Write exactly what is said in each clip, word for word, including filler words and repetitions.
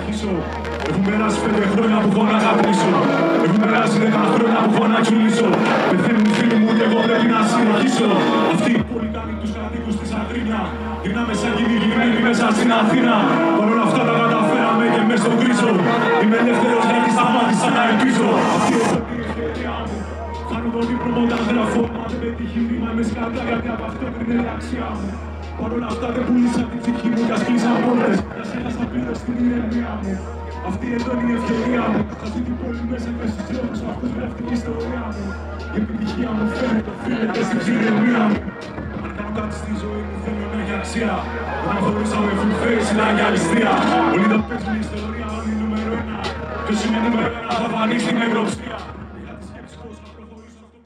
συνεχίσω. Έχουν περάσει πέντε χρόνια που έχω να αγαπήσω. Έχουν περάσει δέκα χρόνια που έχω να τσουλήσω. Πεθαίνουν οι φίλοι μου και εγώ πρέπει να συνεχίσω. Αυτοί οι πολιτικοί τους κατοίκους της Αγρίνια. Γυρνάμε σαν κυνηγημένοι μέσα στην Αθήνα. Παρ' όλα αυτά τα καταφέραμε και μες στον κρίζο. Είμαι ελεύθερος γιατί σταμάτησα να ελπίζω. Αυτή εδώ είναι η ευκαιρία μου. Χάνω τον ύπνο μου όταν γράφω. Μα δεν πετύχει ρήμα με σκάτα γιατί από αυτό κρίνει η αξία μου. Παρ' όλα αυτά δεν πούλησα την ψυχή μου κι ας κλείσαν πόρτες. Κι ας έχασα πλήρως την ηρεμία μου. Αυτή εδώ είναι η ευκαιρία μου. Θα ζει την πόλη μέσα μες στους δρόμους με αυτούς γράφει η ιστορία μου. Η επιτυχία μου φαίνεται, οφείλεται στην ψυχραιμία μου. Αν κάνω κάτι στη ζωή μου θέλω να έχει αξία. Όταν χωρίσαμε full face είναι αγιαλιστία. Όλοι θα παίζουν η ιστορία, όλοι νούμερο ένα. Ποιος είναι νούμερο ένα θα φανεί στην ευρωψία. Είχα τη σκέψη πώς θα προχωρήσω αυτό.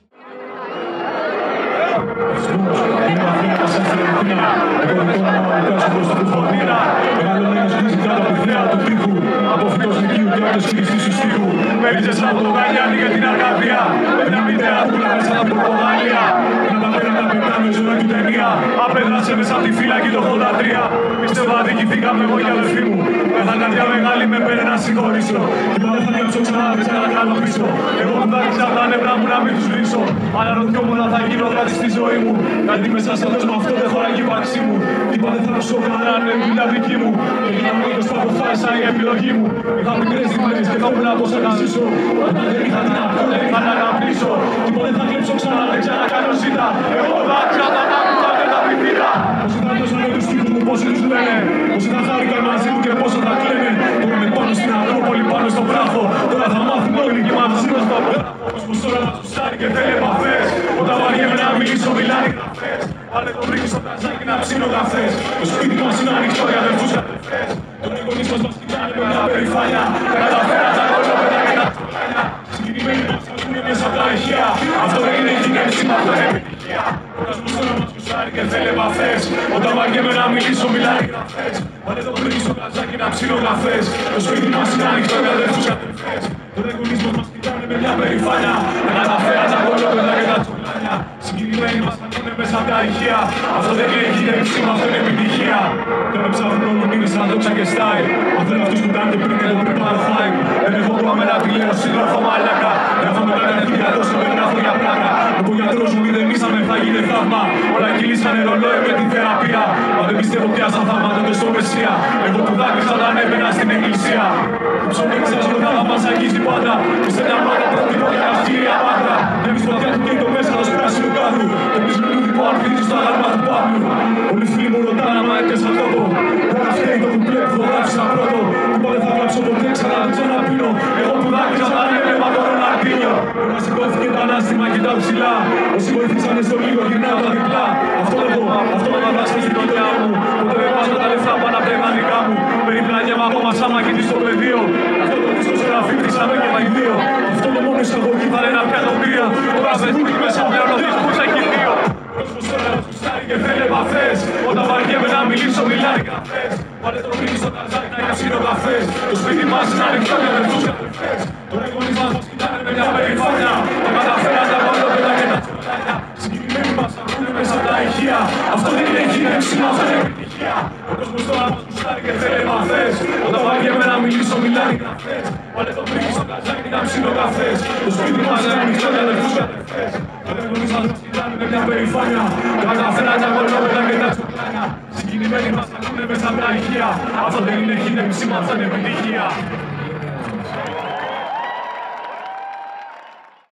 Είναι Αθήνα, μας έφερε Αθήνα. Εγώ δεν το όνομα μου κάσω προς την φωνήρα. Μεγαλωμένος βρίσκει κάτω από τη θέα του τείχου. Από φυτός λυκείου και άλλος χρηστής του στίχου. Μέλησες από το Γαλιάνι για την Αρκαδία. Με μια μητέρα που λάβες από την Πορτογαλία. Να τα πέρα να πετάμε ζωή του ταινία. Απέδρασε μέσα από τη φύλακη το ογδόντα τρία. Πίστευα αδικηθήκαμε εγώ και αδελφοί μου. Έχα καρδιά μεγάλη με πέρα να συγχωρήσω. Είπα δεν θα διάψω ξανά να να κάνω πίσω. Εγώ που δάκρυσα τα νεύρα μου να μην τους βρίσω. Αναρωτιόμουν αν θα γίνω κάτι στη ζωή μου. Γιατί μέσα στον κόσμο αυτό δεν χωράει η ύπαρξή μου. Είπα δεν θα ρωτήσω κανένα αν είναι δουλειά δική μου. Έγινα μόνος που αποφάσισα η επιλογή μου. Είχα μικρές στιγμές και θα ήμουν από όσο να ζήσω. Όταν δεν είχα την αυτό δεν είχα να αναπτύσσω. Τίποτα δεν θα κλέψω ξανά, δεν ξανακάνω ζήτα. Εγώ δάκρυσα τα άκουσα και τα πηδήρα. Πόσοι θα νιώσαν με τους φίλους μου, πόσοι τους λένε. Πόσοι θα χάρηκαν μαζί μου και πόσο θα κλαίνε. Τώρα είμαι πάνω στην Ακρόπολη, πάνω στον βράχο. Τώρα θα μάθουν όλοι και μαζί μας το βράχο. Ο κόσμος τώρα μας κουστάρει και θέλει επαφές. Όταν βαριέμαι να μιλήσω, μιλάνε γραφές. Πάλε το βρήκε στο τραζάκι να ψήνω καφές. Το σπίτι μας είναι ανοιχτό για αδερφούς και αδερφές. Τον εγγονείς μας μας κοιτάνε με μια περηφάνεια. Τα καταφέρα τα κολόπεδα και τα τσολάνια. Συγκινημένοι μας ακούνε μέσα από τα ηχεία. Αυτό δεν είναι γυναίξη, μα αυτό είναι επιτυχία. Ο κόσμος τώρα μας κουστάρει και θέλει επαφές. Όταν βαριέμαι να μιλήσω, μιλάνε γραφές. Πάλε το βρήκε στο τραζάκι να ψήνω καφές. Το σπίτι μας είναι ανοιχτό για αδερφούς και αδερφές. Τον εγγονείς μας μας κοιτάνε με μια περηφάνεια. Τα καταφέρα τα κολόπεδα και τα τσολάνια. Συγκινημένοι μας ακούνε μέσα από τα ηχεία. Αυτό δεν είναι γυναίξη, μα αυτό είναι επιτυχία. Τώρα ψάχνουν όλο μήνες σαν δόξα και style. Αν θέλω αυτούς που κάνετε πριν και εγώ πριν πάρω hype. Δεν έχω κόμμα να τη λέω σύντροφο μαλάκα. Γράφαμε τα καρδιά τόσο δεν γράφω για πλάκα. Ο γιατρός μου μηδενίσαμε θα γίνει θαύμα. Όλα κυλήσανε ρολόι με την θεραπεία. Μα δεν πιστεύω πια σαν θαύματα το στο Μεσσία. Εγώ που δάκρυσα τα ανέβαινα στην εκκλησία. Το ψωμί της αζωτάδα μας αγγίζει πάντα. Είστε μια μάνα πρότυπο για αστήρια μάτρα. Εμείς φωτιά του κοίτο μέσα το πράσινο κάδου. Εμείς λουλούδι που αρχίζει στα γάλμα του Παύλου. Όλοι φίλοι μου ρωτάνε άμα έπιασα τόπο. Τώρα φταίει το κουμπλέ που το γράψα πρώτο. Που πάλι θα γράψω ποτέ ξανά δεν ξαναπίνω. Εγώ που δάκρυσα τα ανέβαινα το Ροναλντίνιο. Τώρα σηκώθηκε το ανάστημα κοιτάω ψηλά. Όσοι βοηθήσανε στο λίγο γυρνάω τα διπλά. Αυτό εγώ, αυτό με βάζει στην γειτονιά μου. Ποτέ δεν βάζω τα λεφτά πάνω από τα ιδανικά μου. Περιπλανιέμαι ακόμα σαν μακητή στο πεδίο. Αυτό το δίσκο σε γραφή φτύσαμε και τα ιδίο. Αυτό το μόνο εισαγωγή θα λένε πια τοπία. Τώρα δεν δούλει μέσα πλέον ο δίσκο που έχει δύο. Ο κόσμος τώρα μας κουστάρει και θέλει επαφές. Όταν βαριέμαι να μιλήσω μιλάει καφές. Πάλε το βρήκε στο τραζάκι να καψίνω καφές. Το σπίτι μας είναι ανοιχτό για αδερφούς και αδερφές. Τον εγγονείς μας μας κοιτάνε με μια περηφάνεια. Τα καταφέραν τα κολόπεδα και τα τσολάνια. Συγκινημένοι μας ακούνε μέσα από τα ηχεία. Αυτό δεν είναι γυναίξη, μα αυτό είναι επιτυχία. Ο κόσμος τώρα μας κουστάρει και θέλει επαφές. Όταν βαριέμαι να μιλήσω μιλάνε γραφές. Πάλε το βρήκε στο τραζάκι να ψήνω καφές. Το σπίτι μας είναι ανοιχτό για αδερφούς και αδερφές. Τον εγγονείς μας μας κοιτάνε με μια περηφάνεια. Τα καταφέραν τα κολόπεδα και τα τσολάνια. Συγκινημένοι μας ακούνε μέσα από τα ηχεία. Αυτό δεν είναι γυναίξη, μα αυτό είναι επιτυχία.